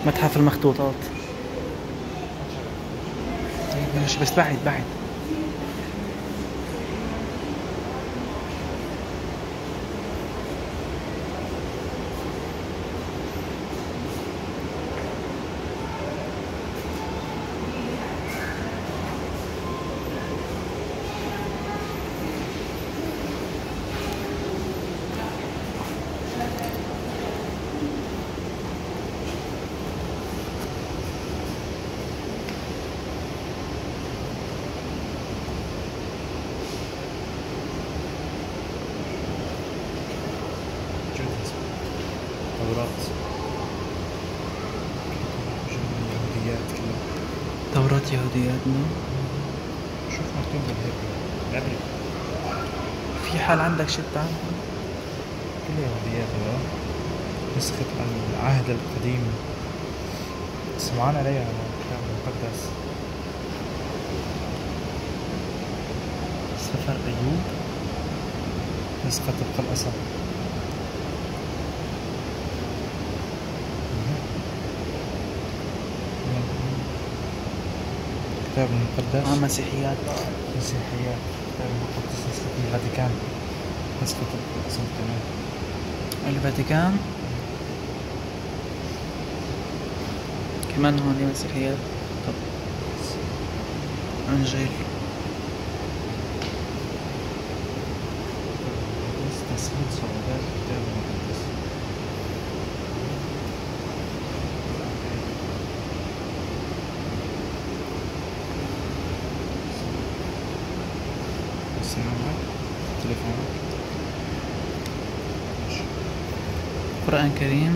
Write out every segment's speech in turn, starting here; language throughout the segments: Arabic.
متحف المخطوطات. ماشي بس بعد بعد. تورات يهوديات كلها. دورات يهودياتنا. شوف مكتوب بالعبري. في حال عندك شي بتعرف؟ كلها يهوديات هذا نسخة العهد القديم سمعان عليها على الكتاب المقدس. سفر أيوب نسخة طبق الأصل. الكتاب المقدس مسيحيات. مسيحيات. الكتاب المقدس نسخة الفاتيكان نسخة طبق الأصل كمان. الفاتيكان كمان هون مسيحيات. طب انجيل. تسهيل صعوبات الكتاب المقدس. سماعك تليفونك قرآن كريم.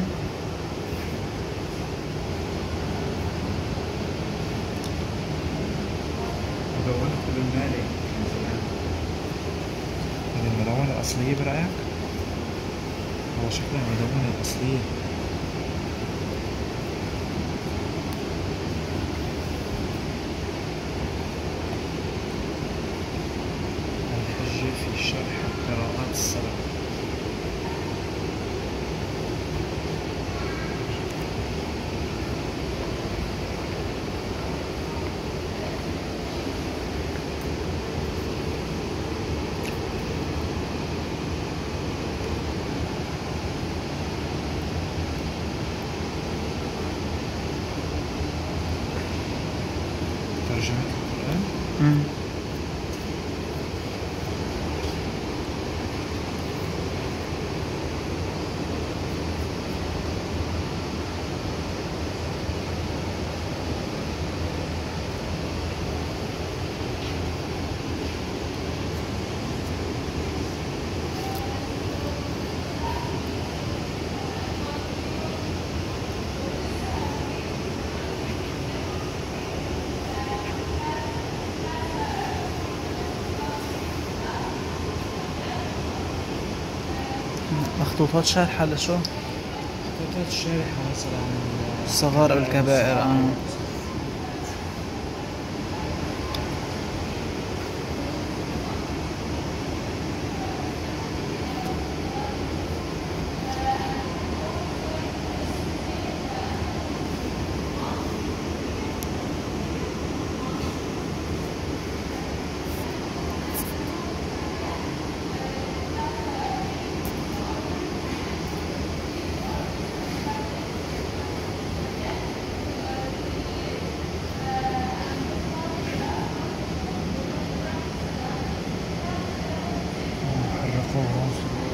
مدونة بالمالي من زمان. هذه المدونة الأصلية برأيك؟ هو شكلها المدونة الأصلية. الحجة في شرح القراءات السبع. ترجمة القرآن. مخطوطات شارحة لشو؟ خطوطات الشارحة مثلا الصغائر والكبائر. حرقوه.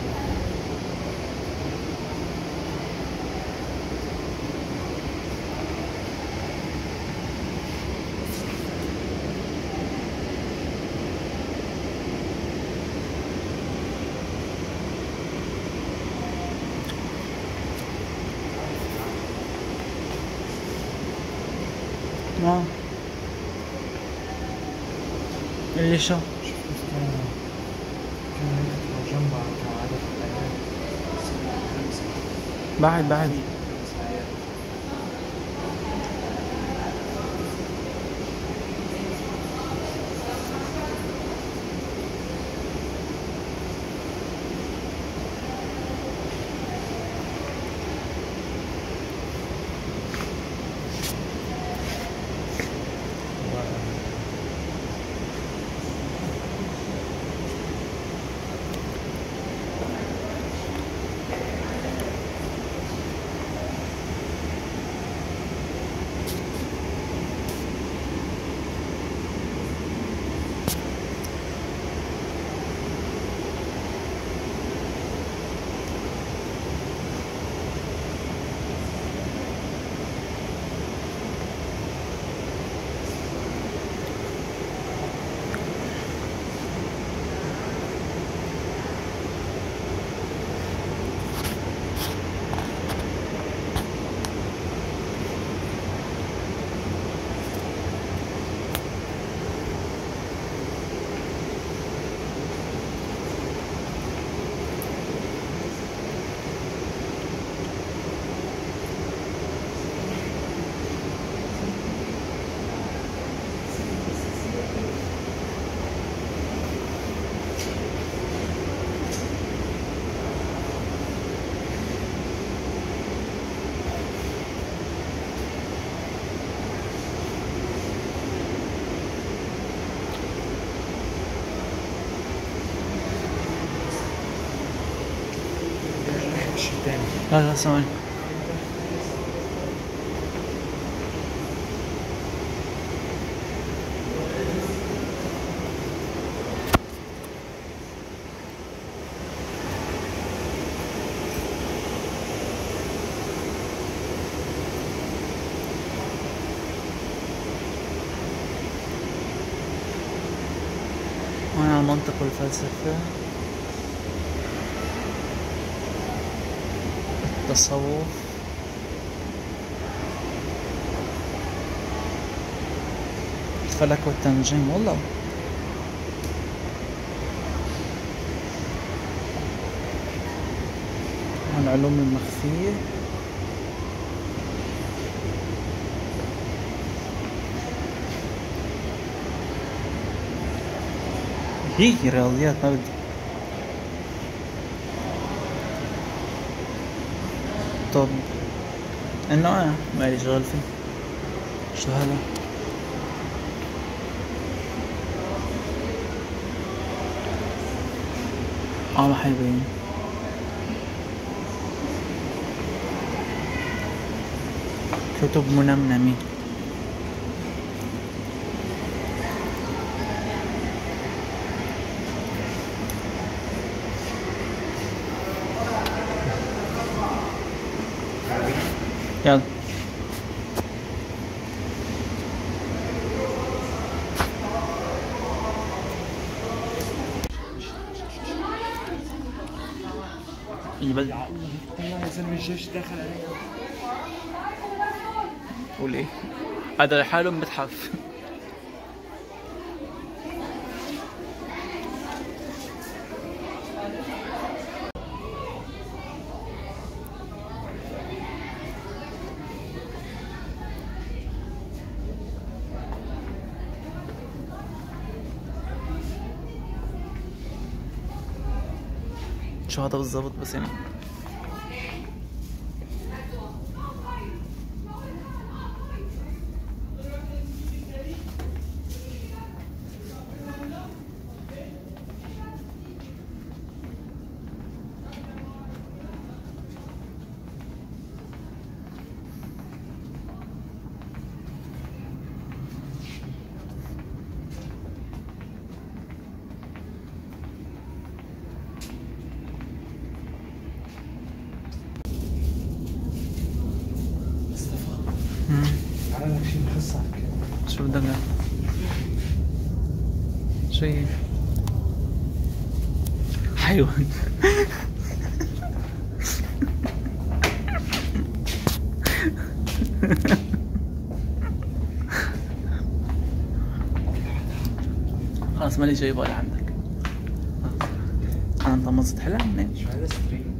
اللي شو؟ شوف كيف كانوا يطلعوا جنب عدد الآيات. بعد. تاني. لا لا ثواني. هنا المنطق والفلسفة، التصوف، الفلك والتنجيم. والله العلوم المخفية، هي رياضيات ما بدي. طب انه مالي شغل فيه. شو هذا؟ ما حيبين. كتب منمنمة. يلا يبدأ. يا الله يا زلمه الجيش داخل علينا. قول ايه؟ هذا لحاله متحف. شو هذا بالضبط بس يعني؟ تعال لك شيء بخصك. شو بدك؟ شو هي؟ حيوان. خلاص مالي جايبه لعندك. انا انطمست حلم منين؟ شو هذا ستريم؟